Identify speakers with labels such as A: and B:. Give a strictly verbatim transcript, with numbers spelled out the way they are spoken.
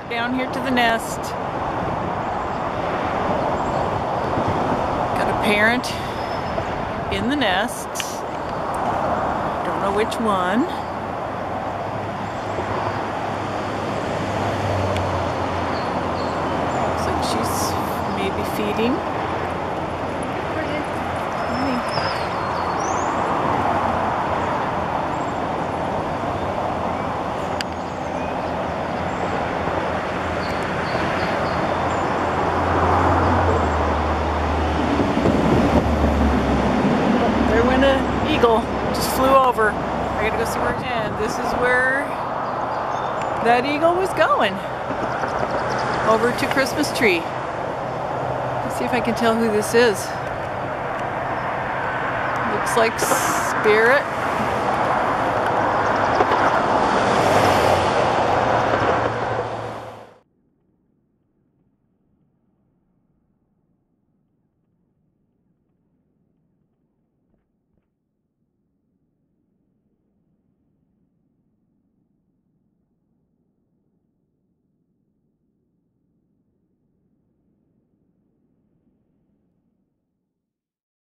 A: got down here to the nest. Got a parent in the nest. Don't know which one. Looks like she's maybe feeding. Eagle just flew over. I gotta go see where it's at. This is where that eagle was going. Over to Christmas tree. Let's see if I can tell who this is. Looks like Spirit.